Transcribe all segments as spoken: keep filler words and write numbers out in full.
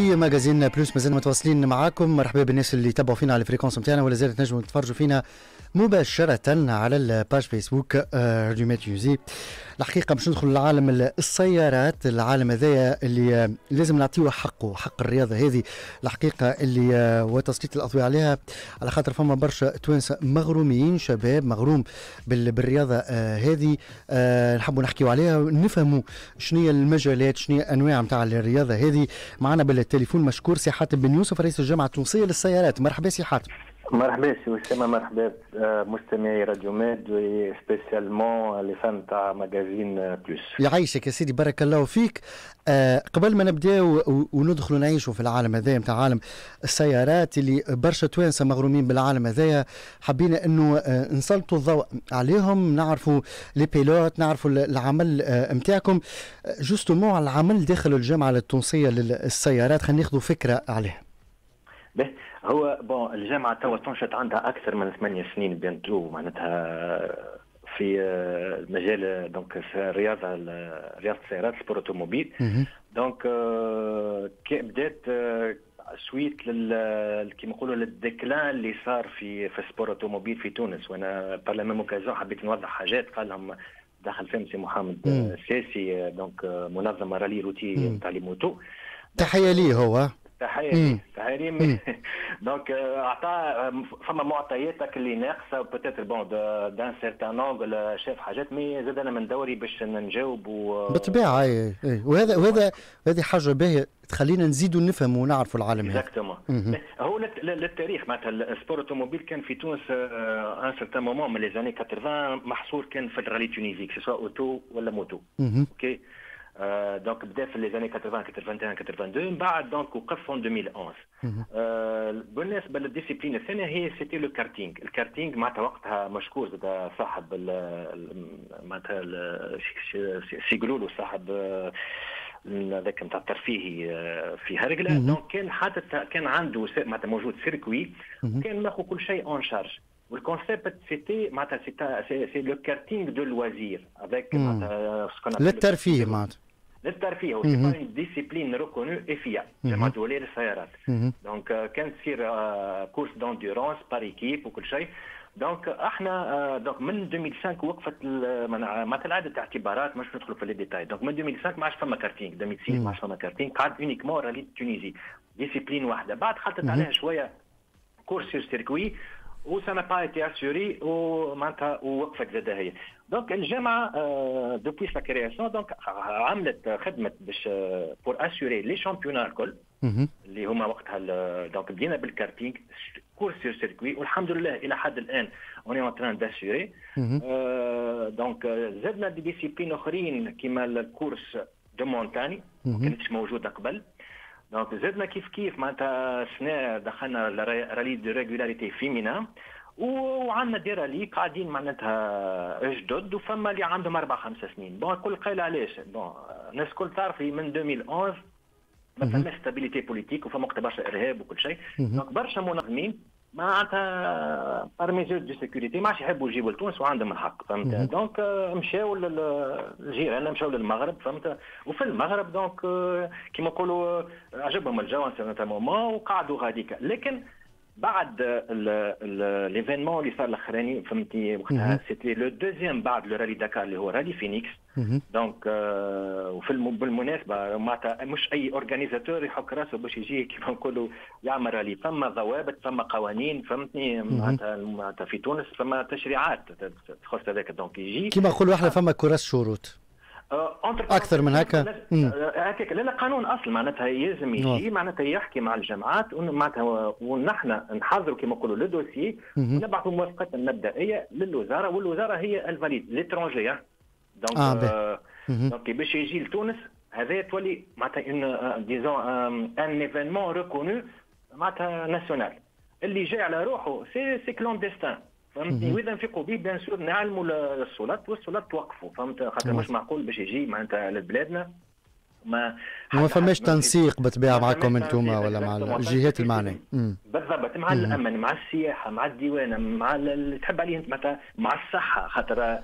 في ماجازين بلوس مازلنا متواصلين معاكم. مرحبا بالناس اللي تابعوا فينا على الفريكونس نتاعنا ولا زالت نجموا تتفرجوا فينا مباشرة على الباج فيسبوك راديو ميتيوزي. الحقيقة باش ندخل لعالم السيارات، العالم هذايا اللي لازم نعطيه حقه، حق الرياضة هذه الحقيقة اللي وتسليط الأضواء عليها، على خاطر فما برشا توانسة مغرومين، شباب مغروم بالرياضة هذه. نحبوا نحكيوا عليها ونفهموا شنو هي المجالات، شنو هي أنواع متاع الرياضة هذه. معنا بالتليفون مشكور سي حاتم بن يوسف رئيس الجامعة التونسية للسيارات. مرحبا سي حاتم. مرحبا سي وسامة، مرحبا مستمعي راديو ميد وسبيسيالمون لي فان تاع ماجازين بلوس. يعيشك يا سيدي، بارك الله فيك. آه قبل ما نبداو وندخلوا نعيشوا في العالم هذايا نتاع عالم السيارات اللي برشا توانسه مغرومين بالعالم هذايا، حبينا انه آه نسلطوا الضوء عليهم، نعرفوا لي بيلوت، نعرفوا العمل نتاعكم آه جوستومون على العمل داخل الجامعه التونسيه للسيارات. خلينا ناخذوا فكره عليه. به هو بون الجامعه توا تنشط عندها اكثر من ثمانية سنين بينتو، معناتها في المجال دونك في الرياضه رياضه السيارات سبور اوتوموبيل. دونك بدات سويت لل كيما نقولوا للديكلان اللي صار في في السبور اوتوموبيل في تونس. وانا بار لا ميم اوكازيون حبيت نوضح حاجات قال لهم دخل فيهم سي محمد الساسي، دونك منظمه رالي روتي نتاع لي موتو. تحيه ليه هو تحيه تحيه لي. دونك اعطى فما معطياتك اللي ناقصه بوتيتر بون دان سيرتان اونغل شاف حاجات مي زاد انا من دوري باش نجاوب و... بالطبيعه. اي اي وهذا وهذا هذه حاجه باهيه تخلينا نزيدوا نفهموا ونعرفوا العالم هذا. اكزاكتومون. هو للتاريخ معناتها السبور اوتوموبيل كان في تونس ان سيرتان مومون من لي زاني ثمانين محصور كان في الرالي تونيزي سواء اوتو ولا موتو. اوكي دونك بدا في لي زاني ثمانين ثمانين واحد ثمانين اثنين من بعد دونك وقف في ألفين وأحد. آه بالنسبه للديسيبلين الثانيه هي سيتي لو كارتينغ. الكارتينغ معناتها وقتها مشكور زاد صاحب معناتها سيغلولو صاحب هذاك نتاع الترفيهي في هرقله. دونك كان حاطط كان عنده معناتها موجود سيركوي وكان ماخذ كل شيء اون شارج. والكونسيبت سيتي معناتها سي لو كارتينغ دو لوازير افيك معناتها للترفيه معناتها للترفيه. هو سي ديسيبلين ريكونو افيا جامعه دوليه للسيارات. دونك كان تصير كورس دونديرونس بار ايكيب وكل شيء. دونك احنا دونك من ألفين وخمسة وقفت معناتها عده اعتبارات مش ندخلوا في لي ديتاي. دونك من ألفين وخمسة ما عادش فما كارتينغ، ألفين وستة ما عادش فما كارتينغ، قعد اونيكمون رالي تونيزي ديسيبلين واحده. بعد حطت عليها شويه كورس سير سيركوي وسا n'a pas été assuré ومعناتها ووقفت زاد هي. دونك الجامعه دوبوي سا كرياسيون دونك عملت خدمه باش بور اسيوري لي شامبيونات الكل اللي هما وقتها. دونك بدينا بالكارتينغ كورس سير سيركوي والحمد لله الى حد الان اوني اون تران داسيوري. دونك زدنا دي ديسيبلين اخرين كيما الكورس دو مونتاني ما كانتش موجوده قبل. دونك زدنا كيف كيف معناتها السنه دخلنا رالي دو ريغولاريتي فيمينا وعندنا دي رالي قاعدين معناتها جدد وفما اللي عندهم اربع خمس سنين. بون الكل قايل علاش بون الناس الكل تعرف من ألفين وأحد عشر ما فماش ستابيليتي بوليتيك وفما وقت برشا ارهاب وكل شيء. دونك برشا منظمين معناتها بارميزور دو سيكوريتي ما عادش يحبوا يجيبوا لتونس وعندهم الحق فهمت. دونك مشاو للجيران مشاو للمغرب فهمت. وفي المغرب دونك كيما نقولوا عجبهم الجو ان مومون وقعدوا غاديك. لكن بعد ليفينمون اللي صار الاخراني فهمتي وقتها سيتي لو دوزيام بعد لو رالي داكار اللي هو رالي فينيكس. دونك وفي بالمناسبه معناتها مش اي اورغانيزاتور يحك راسه باش يجي كيما نقولوا يعمل رالي. فما ضوابط فما قوانين فهمتني معناتها معناتها في تونس فما تشريعات تخص هذاك. دونك يجي كيما نقولوا احنا فما كراس شروط اكثر من هكا هكاك. لا قانون اصل معناتها يلزم يجي معناتها يحكي مع الجامعات معناتها ونحن نحضروا كما نقولوا لو دوسيي ونبعثوا موافقات المبدئيه للوزاره والوزاره هي الفاليد ليترونجي. دونك آه دونك باش يجي لتونس هذا تولي معناتها ديزون ان ايفينمون ريكونو معناتها ناسيونال. اللي جاي على روحه سي سي كلونديستان فهمتني. واذا نفيقوا به بيان سور نعلموا السلطات والسلطات توقفوا فهمت. خاطر مش معقول باش يجي معناتها لبلادنا ما ما فماش تنسيق بالطبيعه معكم انتم ولا مع الجهات المعنيه. بالضبط مع الامن مع السياحه مع الديوانه مع اللي تحب عليه انت معناتها مع الصحه. خاطر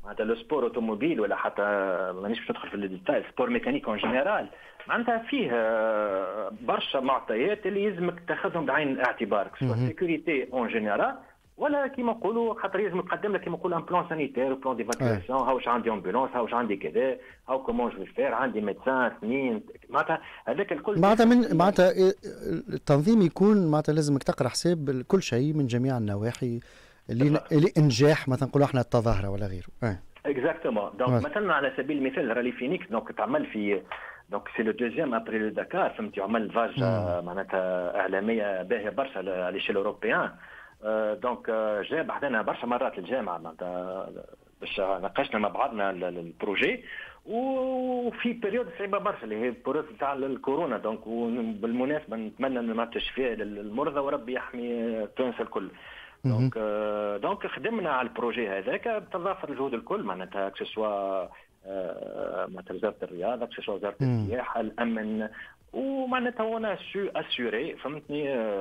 معناتها لو سبور اوتوموبيل ولا حتى مانيش باش ندخل في الديتاي، سبور ميكانيك اون جينيرال معناتها فيه برشا معطيات اللي يلزمك تاخذهم بعين الاعتبار، سواء سيكوريتي اون جينيرال ولا كيما نقولوا خاطر لازم يقدم لك كيما نقولوا ان بلان سانيتير بلان ديفاكياسيون، هاو واش عندي امبولانس، هاو واش عندي كذا، هاو كومون جو فير، عندي ميدسان اثنين، معناتها هذاك الكل معناتها من معناتها التنظيم يكون معناتها لازمك تقرا حساب كل شيء من جميع النواحي اللي اللي انجاح مثلا نقولوا احنا التظاهره ولا غيره. اكزاكتومون. دونك مثلا على سبيل المثال رالي فينيكس دونك تعمل في دونك سي لو دوزيام ابري لو داكار، فهمتي، عمل فاج معناتها اعلاميه باهيه برشا على ليشيل اوروبيان. دونك جا بعدنا برشا مرات الجامعه معناتها باش ناقشنا مع بعضنا البروجي، وفي بيريود صعيبه برشا اللي هي البيريود تاع الكورونا. دونك بالمناسبه نتمنى ان معناتها الشفاء للمرضى وربي يحمي التونس الكل. دونك دونك خدمنا على البروجي هذاك بتضافر الجهود الكل معناتها كسوا معناتها وزاره الرياضه، كسوا وزاره السياحه، الامن، ومعناتها وانا سو اسيوري فهمتني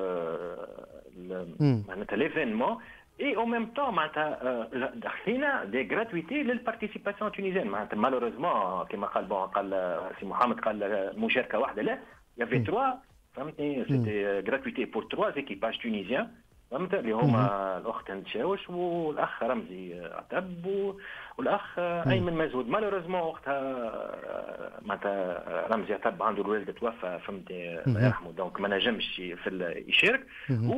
معناتها ليفينمون اي او ميم طون معناتها دخلينا دي غراتويتي للبارتيسيباسيون تونيزيان. معناتها مالوريزمون كما قال بون قال سي محمد قال مشاركه واحده، لا يافي تروا فهمتني سيتي غراتويتي بور تروا زيكيباج تونيزيان فهمت اللي هما الاخت هند شاوش والاخ رمزي عتب والاخ ايمن مزهود. مالوريزمون وقتها معناتها رمزي عتب عنده الوالد توفى فهمتني الله يرحمه، دونك ما نجمش في يشارك،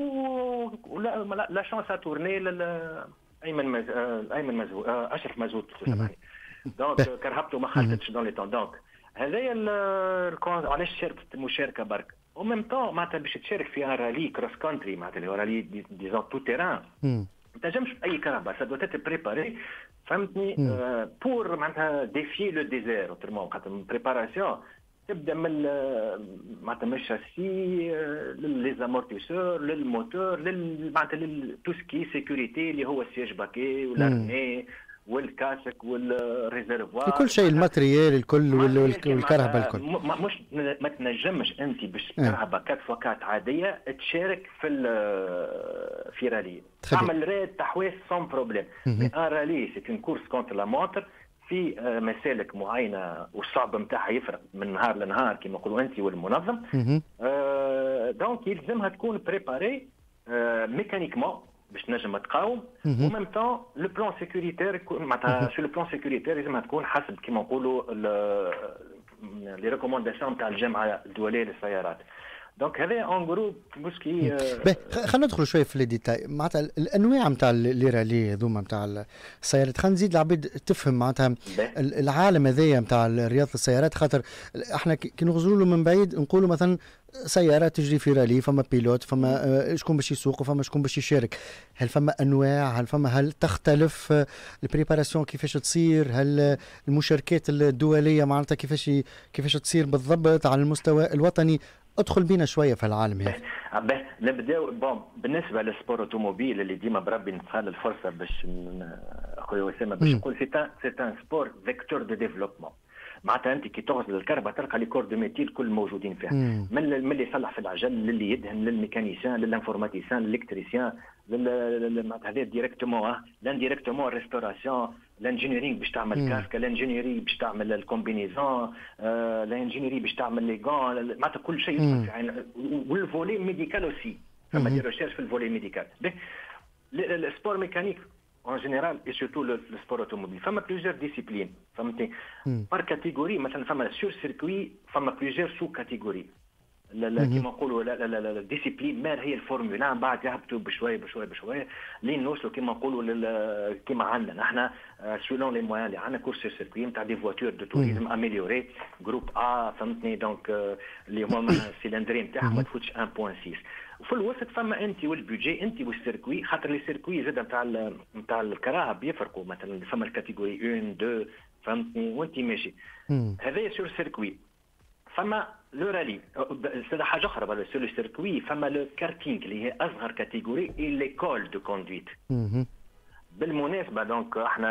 ولا لا شانس تورني ايمن مز... ايمن مزهود اشرف مزهود سامحني. دونك كرهبته ما خلتش دون لي طون. دونك هذايا علاش شاركت المشاركه برك او ميم طون معناتها باش تشارك في ان رالي كروس كونتري معناتها اللي هو رالي ديزون تو تيران، ما تنجمش باي كهرباء، سا دوت اتر بريباري فهمتني بور معناتها ديفي لو ديزير اوترمون، خاطر بريباراسيون تبدا من معناتها من الشاسي لي زامورتيسور للموتور معناتها تو سكي سيكوريتي اللي هو السياج باكي والارمي والكاسك والريزرفوار، كل شيء الماتريال الكل والكهرباء الكل. مش ما تنجمش انت باش كهرباء كات فوكات عاديه تشارك في في رالي، تعمل ريد تحويس سون بروبليم. مي ان رالي سي اون كورس كونتر لا مونتر في مسالك معينه والصعب نتاعها يفرق من نهار لنهار كما نقولوا انت والمنظم. دونك يلزمها تكون بريباري ميكانيكمون باش تنجم تقاوم، وميم طون لو بلان سيكوريتير معناتها سو لو بلان سيكوريتير لازمها تكون حسب كيما نقولوا لي ريكومونداسيون تاع الجامعه الدوليه للسيارات. دونك هذا اون جروب بوسكي. خلينا ندخلوا شويه في لي ديتاي معناتها الانواع نتاع لي رالي هذوما نتاع السيارات. خلينا نزيد العباد تفهم معناتها العالم هذايا نتاع رياضه السيارات، خاطر احنا كي نغزروا له من بعيد نقولوا مثلا سيارات تجري في رالي، فما بيلوت، فما شكون باش يسوق، وفما شكون باش يشارك. هل فما انواع؟ هل فما هل تختلف البريباراسيون كيفاش تصير؟ هل المشاركات الدوليه معناتها كيفاش كيفاش تصير بالضبط على المستوى الوطني؟ ادخل بينا شويه في العالم هذا. به نبداو بون بالنسبه للسبور اوتوموبيل اللي ديما بربي نتخيل الفرصه باش اخويا اسامه باش نقول سي ان سي ان سبور فيكتور دو ديفلوبمون. معناتها انت كي تغزل الكهرباء تلقى لي كور دو ميتي الكل موجودين فيها، من اللي يصلح في العجل للي يدهن للميكانيسيان للانفورماتيسيان للالكتريسيان معناتها هذا ديريكتومون لانديريكتومون ريستوراسيون لانجينيرينغ باش تعمل كاسك، لانجينيري باش تعمل الكومبينيزون، لانجينيري باش تعمل لي غون، معناتها كل شيء يدخل في عين. والفولي ميديكال اوسي فما دي ريشيرش في الفولي ميديكال. السبور ميكانيك en général et surtout le, le sport automobile فما plusieurs disciplines فهمتني par catégorie. مثلا فما sur circuit فما plusieurs sous catégories. كما نقولوا الديسيبلين مال هي الفورمولا من بعد يهبطوا بشويه بشويه بشويه لين نوصلوا كما نقولوا كما عندنا احنا سولون لي موان اللي عندنا كورس سيركوي نتاع دي فواتور دو توريزم اميليوري جروب ا فهمتني. دونك اللي هما السيلندري نتاعهم ما تفوتش واحد فاصلة ستة. وفي الوسط فما انت والبيجي انت والسيركوي، خاطر لي سيركوي زاد نتاع نتاع الكراهه بيفرقوا. مثلا فما الكاتيجوري واحد اثنين فهمتني وانت ماشي. هذايا سور سيركوي. فما لو رالي سي حاجه اخرى بقى سور لو سيركوي. فما لو كارتينغ اللي هي اصغر كاتيجوري اي ليكول دو كوندويت. بالمناسبه دونك احنا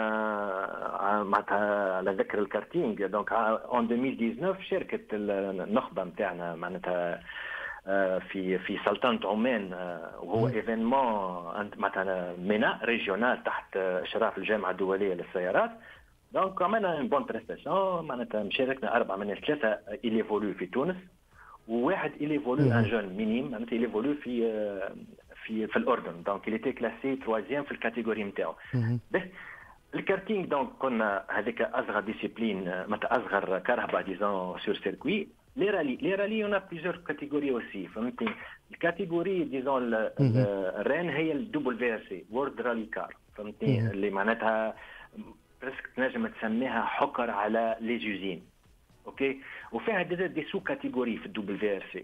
معناتها على ذكر الكارتينغ دونك اون ألفين وتسعطاش شاركت النخبه نتاعنا معناتها في في سلطنه عمان، وهو ايفينمون مثلا مينا ريجيونال تحت اشراف الجامعه الدوليه للسيارات. دونك عملنا بون بريستاسيون، معناتها مشاركنا اربعه من ثلاثه إليفولو في تونس، وواحد إليفولو ان جون مينيم، معناتها إليفولو في في في الاردن. دونك إلي تي كلاسي ثلاثيام في الكاتيجوري نتاعو. الكارتينغ دونك قلنا هذيك اصغر ديسيبلين، معناتها اصغر كرهبه ديزون سور سيركوي. لي رالي لي رالي يونا بليزيور كاتيجوري اوسي، فهمتني. الكاتيجوري ديزون الرين هي الدبل في ار سي وورد رالي كار، فهمتني، اللي معناتها برسك تنجم تسميها حكر على لي زوزين. اوكي، وفيها دي, دي سو كاتيجوري في الدبل في ار سي.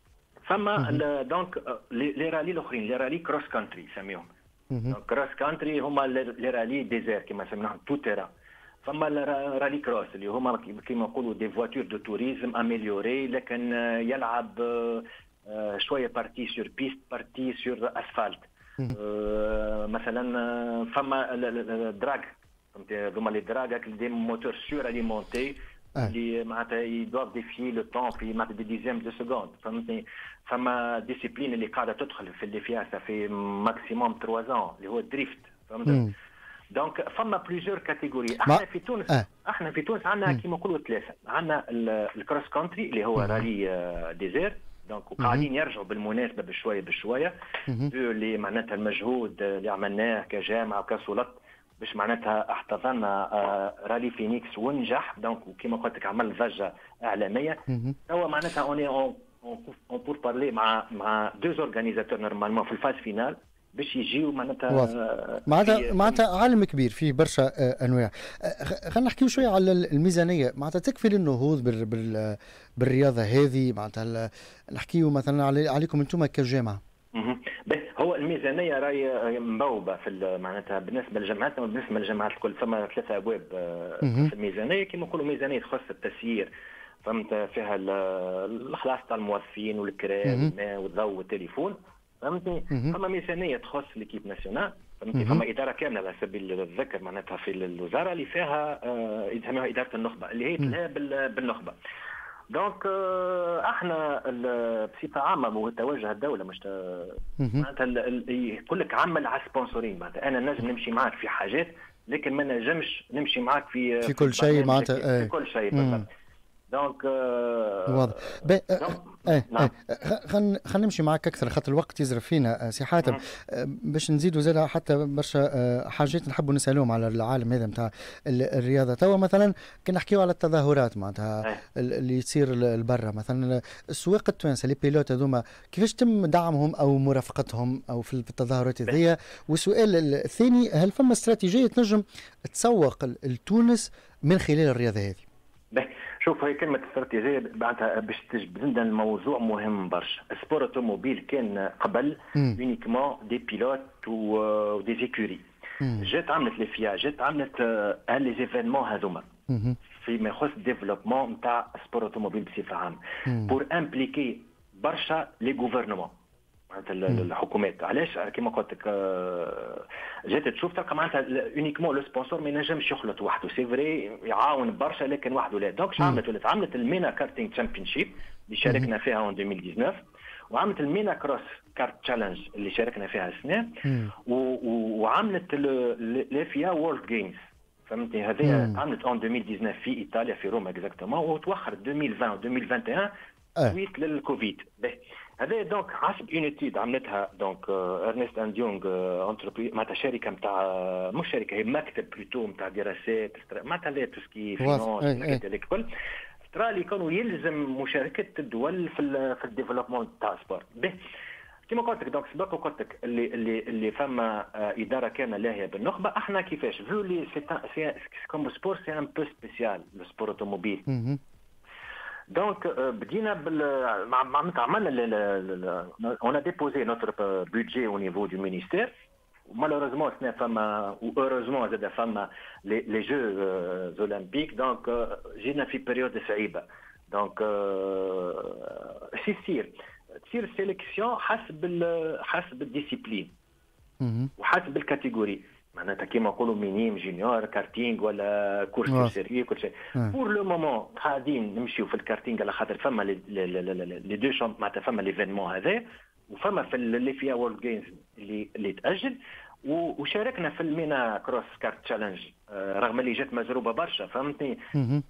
فما دونك لي رالي الاخرين، لي رالي كروس كونتري يسميهم. كروس كونتري هما لي رالي ديزير كما سميناهم تو تيرا. فما رالي كروس اللي هما كما نقولوا دي فواتور دو توريزم اميليوري، لكن يلعب شويه بارتي سور بيست بارتي سور اسفالت. مثلا فما دراج، هما لي دراج دي موتور سور اليمونتي اللي معناتها يدوف ديفي لو طون في معناتها دي ديزيام دو سكوند، فهمتني. فما ديسيبلين اللي قاعده تدخل في اللي فيها في ماكسيموم ثلاثة ans اللي هو الدريفت، فهمت. دونك فما بليزيور كاتيجوري. احنا في تونس آه. احنا في تونس عندنا كيما نقولوا ثلاثه. عندنا الكروس كونتري اللي هو رالي ديزير، دونك وقاعدين يرجعوا بالمناسبه بشويه بشويه اللي معناتها المجهود اللي عملناه كجامعه وكسلطه باش معناتها احتضنا رالي فينيكس ونجح. دونك كيما قلت لك عمل ضجه اعلاميه. هو معناتها اوني اون بور بارلي مع مع دو اورغانيزاتور نورمالمون في الفاز فينال باش يجيو معناتها معناتها معناتها عالم كبير فيه برشا انواع. خلينا نحكيو شويه على الميزانيه، معناتها تكفي للنهوض بال بال بالرياضه هذه، معناتها نحكيو مثلا عليكم انتم كجامعه. هو الميزانيه راهي مبوبه في معناتها بالنسبه لجامعاتنا وبالنسبه للجامعات الكل. ثم ثلاثه ابواب في الميزانيه كما نقولوا. ميزانيه تخص التسيير، فهمت، فيها الخلاص تاع الموظفين والكراء والماء والضوء والتليفون، فهمتني. فما ميزانيه تخص ليكيب ناسيونال، فهمتني. فما اداره كامله على سبيل الذكر معناتها في الوزاره اللي فيها يسموها اداره النخبه اللي هي تلها بالنخبه. دونك احنا بصفه عامه وتوجه الدوله مش معناتها يقول لك عمل على سبونسورين. معناتها انا نجم نمشي معك في حاجات لكن ما نجمش نمشي معك في في, في كل شيء معناتها في كل شيء بالضبط. دونك واضح. ايه ايه خلينا خلينا نمشي معك اكثر خاطر الوقت يزرف فينا سي حاتم، باش نزيدوا زاد حتى برشا حاجات نحبوا نسالوهم على العالم هذا نتاع الرياضه. توا مثلا كنا نحكيو على التظاهرات معناتها اللي تصير لبرا، مثلا السواق التوانسه اللي بيلوت هذوما كيفاش تم دعمهم او مرافقتهم او في التظاهرات هذيا؟ والسؤال الثاني، هل فما استراتيجيه تنجم تسوق لتونس من خلال الرياضه هذه؟ شوف، هي كلمة استراتيجية بعدها باش تجبد لنا الموضوع مهم برشا. السبور اوتوموبيل كان قبل يونيكمون دي بيلوت و دي زيكوري. جات عملت لي فيا جات عملت ان لي زيفينمون هذوما فيما يخص ديفلوبمون نتاع السبور اوتوموبيل بصفة عامة بور امبليكي برشا لي غوفرنمون معناتها الحكومات. علاش؟ كما قلت لك جات تشوف تلقى معناتها يونيكمون لو سبونسور ما ينجمش يخلط وحده، سي فري يعاون برشا لكن وحده لا. دونك عملت ولات عملت المينا كارتينغ تشامبيونشيب اللي شاركنا فيها اون ألفين وتسعطاش، وعملت المينا كروس كارت تشالنج اللي شاركنا فيها السنه، وعملت لافيا وورلد جيمز، فهمتني. هذه عملت اون ألفين وتسعطاش في ايطاليا في روما اكزاكتومون، وتوخرت ألفين وعشرين و ألفين وواحد وعشرين سويت للكوفيد. هذا دونك حسب اون ايتود عملتها دونك ارنست اند يونغ انتربريز معناتها شركه نتاع مش شركه، هي مكتب بلوتو نتاع دراسات معناتها لا تسكي فينانس الكل ترى اللي كانوا يلزم مشاركه الدول في في الديفلوبمون تاع السبور. كما قلت لك دونك سبق وقلت لك اللي اللي اللي فما اداره كامله لاهيه بالنخبه. احنا كيفاش فيو لي سي كوم سبور سي ان بو سبيسيال لو سبور اوتوموبيل. دونك بدينا بال معناتها عملنا اون ا ديبوزي نوتر بودجي او نيفو دو مينيستير. مالوروزمون سنا فما اوروزمون زاد فما لي جو اولمبيك، دونك جينا في بيريود صعيبه. دونك سي سير تصير السيليكسيون حسب حسب الديسيبلين وحسب الكاتيجوري. معناتها كيما نقولوا مينيم جونيور كارتينغ ولا كورس دو سيريو كل شيء. بور لو مومون قاعدين نمشيو في الكارتينغ على خاطر فما لي دو شامب معناتها فما ليفينمون هذا وفما في اللي فيها وورلد جيمز اللي اللي تاجل وشاركنا في المينا كروس كارت تشالنج رغم اللي جات مزروبه برشا فهمتني.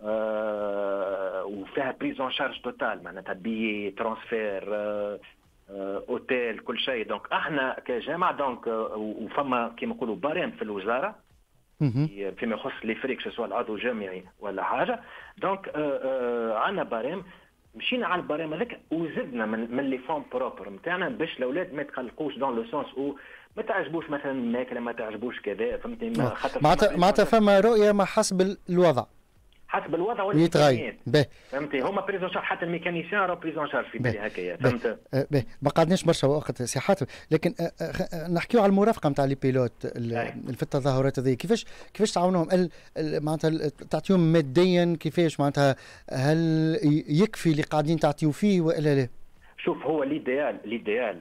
آه وفيها بريزون شارج توتال معناتها بي ترانسفير آه اوتيل كل شيء. دونك احنا كجامعه دونك وفما كيما نقولوا باريم في الوزاره فيما يخص لي فريك سواء العضو الجامعي ولا حاجه. دونك عندنا باريم مشينا على الباريم هذاك وزدنا من من لي فون بروبر نتاعنا باش الاولاد ما يتقلقوش دون لو سونس او ما تعجبوش مثلا الماكله ما تعجبوش كذا فهمتني. خاطر معناتها معناتها فما رؤيه ما حسب الوضع حسب الوضع والامكانيات فهمتي. هما بريزون شارج حتى الميكانيسيان راه بريزون شارج في بالي هكايا فهمت. باهي ما قعدناش برشا وقت سي حاتم لكن نحكيو على المرافقه نتاع لي بيلوت في التظاهرات هذه كيفاش كيفاش تعاونوهم معناتها تعطيهم ماديا كيفاش معناتها هل يكفي اللي قاعدين تعطيو فيه ولا لا؟ شوف هو ليديال ليديال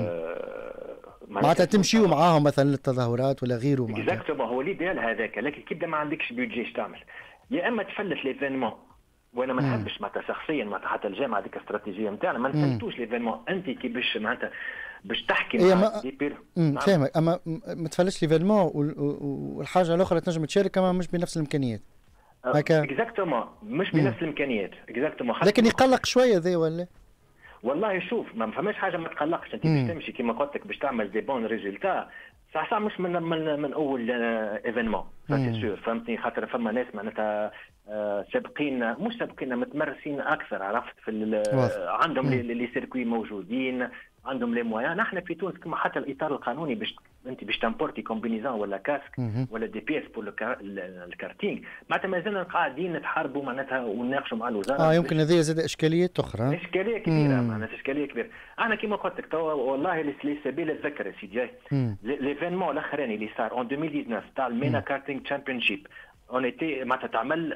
آه معناتها تمشيو معاهم مثلا للتظاهرات ولا غيره معناتها اكزاكتومون هو ليديال هذاك. لكن كي ما عندكش بيدجي اش تعمل يا اما تفلت ليفينمون وانا ما نحبش معناتها شخصيا معناتها حتى الجامعه هذيك استراتيجيه نتاعنا ما نفلتوش ليفينمون انت كي باش معناتها باش تحكي مع دي بير فاهمك اما ما تفلتش ليفينمون والحاجه الاخرى تنجم تشارك كما مش بنفس الامكانيات هكا اكزاكتومون مش بنفس الامكانيات اكزاكتومون. لكن يقلق شويه ذي ولا والله شوف ما فماش حاجه ما تقلقش انت باش تمشي كيما قلت لك باش تعمل دي بون ريزولتا صح صح مش من من, من اول ايفينمون سي سور فهمتني. خاطر فما ناس معناتها سابقين مش سابقين متمرسين اكثر عرفت في عندهم لي سيركوي موجودين عندهم لي مويان. نحن في تونس كما حتى الاطار القانوني باش انت باش تمبورتي كومبينيزون ولا كاسك ولا دي بيس بور الكارتينغ معناتها مازلنا قاعدين نتحاربوا معناتها ونناقشوا مع الوزاره. اه يمكن هذه زاد اشكاليات اخرى اشكاليه كبيره معناتها اشكاليه كبيره. انا كيما قلت لك توا والله لي سبيل الذكر يا سيدي ليفينمون الاخراني اللي صار اون ألفين وتسعطاش تاع المينا كارتينغ تشامبيونشيب اون ايتي معناتها تعمل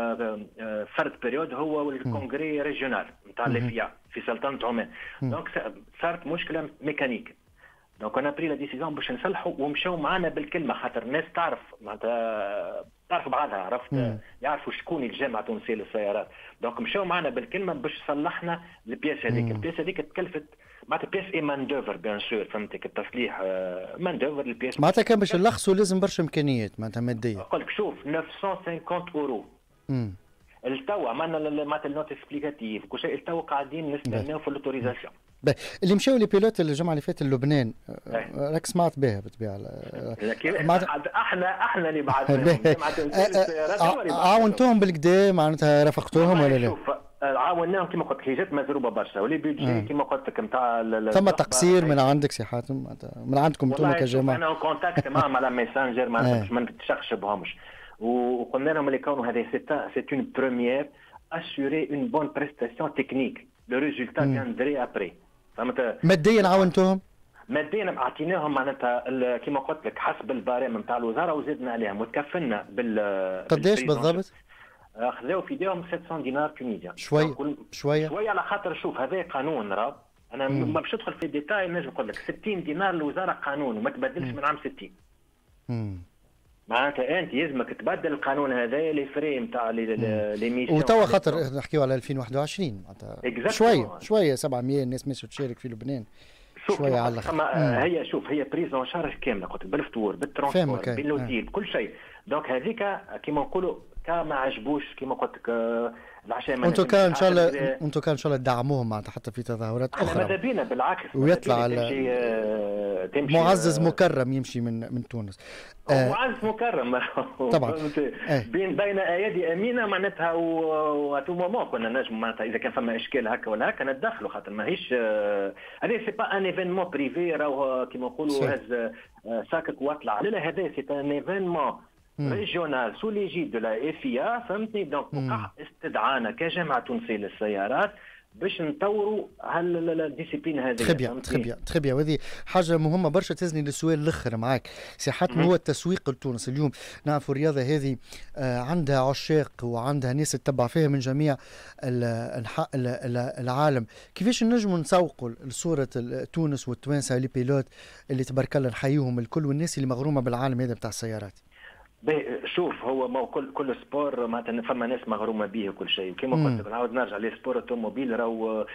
فرد بريود هو الكونغري ريجيونال نتاع ليفيا في سلطنه عمان. دونك صارت مشكله ميكانيك دونك انا بري لا ديسيزيون باش نصلحوا ومشاو معنا بالكلمه خاطر الناس تعرف معناتها تعرف بعضها عرفت مم. يعرفوا شكون الجامعه التونسيه للسيارات. دونك مشاو معنا بالكلمه باش صلحنا البياس هذيك. البياس هذيك تكلفت معناتها بياس اي مان دوفر بيان سور فهمتك التصليح مان دوفر البياس معناتها كان باش نلخصوا لازم برشا امكانيات معناتها ماديه. نقول لك شوف تسعمائة وخمسين اورو التوا عملنا معناتها النوت اكسبليكاتيف كل شيء التوا قاعدين نستناو في الاوتوريزاسيون. اللي مشاو لي بيلوت الجمعه اللي فاتت لبنان راك سمعت بها بالطبيعه احنا احنا اللي بعثناهم عاونتوهم بالكدا معناتها رافقتوهم ولا لا؟ شوف عاوناهم كما قلت لك جات مزروبه برشا ولي بيجي كما قلت لك نتاع ثم تقصير من عندك سي حاتم من عندكم انتم كجماعه. انا كونتاكت معهم على ميسنجر ما نتشخشبهمش وقلنا لهم اللي كانوا هذه سي اون بروميير اسيوري اون بون بريستاسيون تكنيك لو ريزولتا كاندري ابري فهمت. ماديا عاونتوهم؟ ماديا اعطيناهم معناتها كما قلت لك حسب الباريم نتاع الوزاره وزدنا عليهم وتكفلنا بال قداش بالضبط؟ خذاو في ايديهم سبعمائة دينار تونسيان شويه شويه شويه على خاطر شوف هذا قانون راه انا ما باش ندخل في الديتاي نجم نقول لك ستين دينار الوزاره قانون وما تبدلش من عام ستين. امم معناتها انت يلزمك تبدل القانون هذا لي فري نتاع لي ميسيون وتوا خاطر نحكيو على ألفين وواحد وعشرين معناتها شويه شويه سبعمائة الناس ماشيه تشارك في لبنان شويه على الاخر. هي شوف هي بريزون شارج كامله قلت بالفطور بالترونسبور بالنوتيل كل شيء. دونك هذيك كيما نقولوا كا ما عجبوش كيما قلت لك العشاء ما انتم كان ان شاء الله انتم كان ان شاء الله تدعموهم معناتها حتى في تظاهرات اخرى. ماذا بينا بالعكس ويطلع على تمشي معزز مكرم يمشي من من تونس. آه معزز مكرم طبعا بين بين ايادي امينه معناتها واتو مومون كنا نجم معناتها اذا كان فما اشكال هكا ولا هكا ندخلوا خاطر ماهيش هذه سي با ان ايفينمون بريفي راهو كيما نقولوا هز ساكك واطلع لا لا هذا سي ان ايفينمون ريجيونال سو ليجيد دو لا اف اي ا فهمتني. دونك وقع استدعانا كجامعه تونسيه للسيارات باش نطوروا هالديسيبلين هذه. تخي بيان تخي بيان تخي بيان، وهذه حاجه مهمه برشا. تزني للسؤال الاخر معاك سي حاتم، هو التسويق لتونس اليوم. نعرفوا الرياضه هذه عندها عشاق وعندها ناس تتبع فيها من جميع انحاء العالم. كيفاش نجموا نسوقوا لصوره تونس والتوانسه لي بيلوت اللي تبارك الله نحييهم الكل، والناس اللي مغرومه بالعالم هذا بتاع السيارات؟ شوف، هو ما كل كل سبور معناتها فما ناس مغرومه به وكل شيء. كيما قلت لك نعاود نرجع لي سبور اوتوموبيل راهو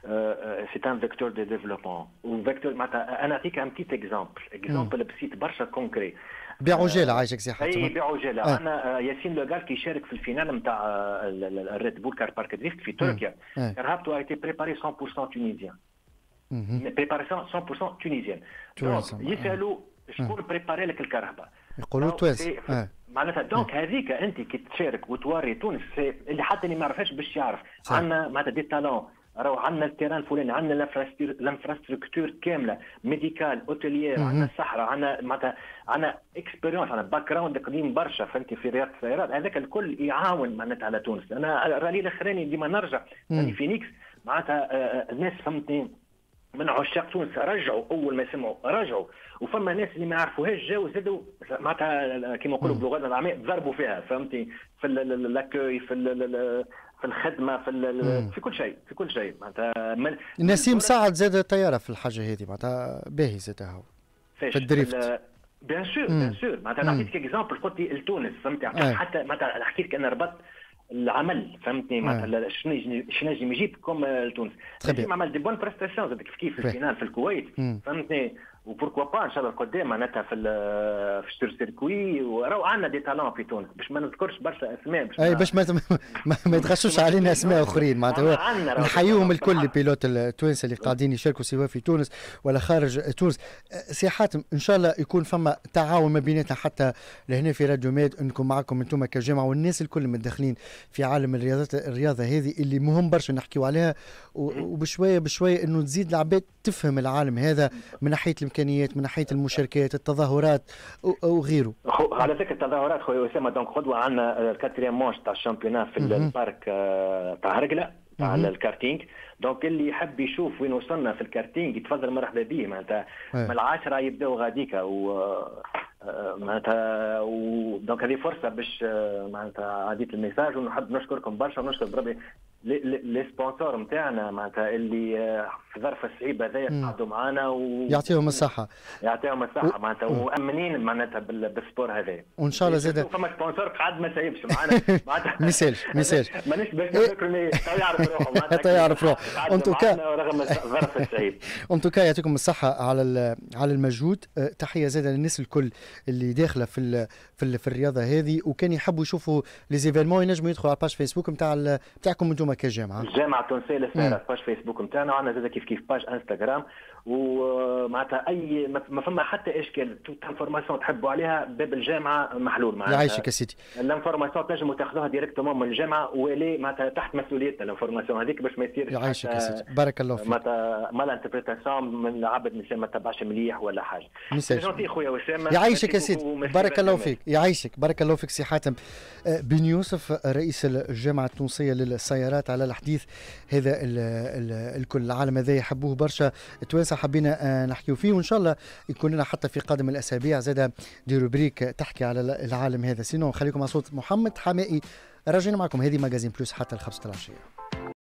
سي ان فيكتور دو ديفلوبمون وفيكتور. معناتها انا نعطيك ان بيت اكزامبل اكزامبل بسيط برشا كونكري. بعجاله عايشك سي حاتم. اي بعجاله. آه. انا ياسين لوغال كي يشارك في الفينال نتاع الريد بول كار بارك دريفت في تركيا، كرهبته ايتي بريباري مية بالمية تونيزيان. بريباري مية بالمية تونيزيان. يسالوا شكون بريباري لك الكرهبه؟ يقولوا توانس. آه. معناتها دونك هذيك انت كي تشارك وتوري تونس اللي حتى اللي ما يعرفهاش باش يعرف. عندنا معناتها دي تالون، راهو عندنا التيران الفلاني، عندنا الانفراستركتور كامله ميديكال اوتيليير، عندنا الصحراء، عندنا معناتها عندنا اكسبيريونس، عندنا باك جراوند قديم برشا فهمتي في رياضه السيارات. هذاك الكل يعاون معناتها على تونس. انا الرالي الاخراني ديما نرجع رالي فينيكس معناتها الناس فهمتني من عشاق تونس رجعوا اول ما سمعوا رجعوا، وفما ناس اللي ما يعرفوهاش جاوا زادوا معناتها كيما نقولوا بلغتنا العاميه ضربوا فيها فهمتي في لاكوي في في الخدمه في في كل شيء في كل شيء معناتها. نسيم سعد زاد الطياره في الحاجه هذه معناتها باهي زادها هو في الدريفت. بيان سور بيان سور معناتها نعطيك اكزامبل قلت لي لتونس فهمتي حتى معناتها نحكي لك انا ربطت العمل فهمتني معناتها شنو نجم يجيب كوم لتونس. نجم عمل دي بون بريستاسيون كيف كيف في الفينال في الكويت فهمتني، وبوركوا با ان شاء الله القدام معناتها في في السور سيركوي. وراهو عندنا دي تالون في تونس باش ما نذكرش برشا اسماء باش اي باش ما ما, ما يتغشوش علينا اسماء اخرين معناتها. نحييهم الكل البيلوت التوانسه اللي قاعدين يشاركوا سواء في تونس ولا خارج تونس. سي حاتم ان شاء الله يكون فما تعاون ما بيناتنا حتى لهنا في راديو ميد، انكم معكم انتم كجامعه والناس الكل متدخلين في عالم الرياضات الرياضه هذه اللي مهم برشا نحكيو عليها، وبشويه بشويه انه تزيد العباد تفهم العالم هذا من ناحيه الامكانيات، من ناحيه المشاركات، التظاهرات وغيره. على ذكر التظاهرات خويا اسامه، دونك غدوه عندنا الكاتريام ماتش تاع الشامبيونات في البارك تاع هرقله تاع الكارتينج. دونك اللي يحب يشوف وين وصلنا في الكارتينج يتفضل مرحبا به معناتها. من العاشرة يبداو غاديكا و معناتها دونك هذه فرصه باش معناتها عديت الميساج. ونحب نشكركم برشا ونشكر بربي لي سبونسور نتاعنا معناتها اللي في ظرف الصعيب هذايا قعدوا معنا و يعطيهم الصحه يعطيهم الصحه معناتها وامنين معناتها بالسبور هذا. وان شاء الله زاد فما سبونسور قعد ما سايبش معنا معناتها ما يسالش ما يسالش مانيش باش نذكر يعرف روحه معناتها يعرف روحه. ان توكا رغم ظرف الصعيب ان توكا يعطيكم الصحه على على المجهود. تحيه زاده للناس الكل اللي داخله في في, في الرياضه هذه، وكان يحبوا يشوفوا لي زيفينمون ينجموا يدخلوا على باج فيسبوك نتاع نتاعكم انتم كجامعه الجامعه التونسيه للسيارات باج فيسبوك نتاعنا، وعندنا زاد كيف كيف باج انستغرام. ومعناتها اي ما فما حتى اشكال توت انفورماسيون تحبوا عليها باب الجامعه محلول معناتها. يعيشك يا سيدي. الانفورماسيون تنجموا تاخذوها ديريكتومون من الجامعه ولي معناتها تحت مسؤوليتنا الانفورماسيون هذيك باش ما يصيرش. يعيشك يا سيدي بارك الله فيك. معناتها مال انتربريتاسيون من العبد مثل ما تبعش مليح ولا حاجه. جونتي خويا وسام. يعيشك يا سيدي بارك الله فيك. يعيشك بارك الله فيك سي حاتم بن يوسف رئيس الجامعه التونسيه للسيارات على الحديث هذا ال ال الكل. العالم هذا يحبوه برشا التوانسه، حبينا نحكيو فيه، وان شاء الله يكون لنا حتى في قادم الاسابيع زاده دي روبريك تحكي على العالم هذا. سينو خليكم مع صوت محمد حمائي راجعين معكم. هذه ماجازين بلوس حتى الخمسة العشية.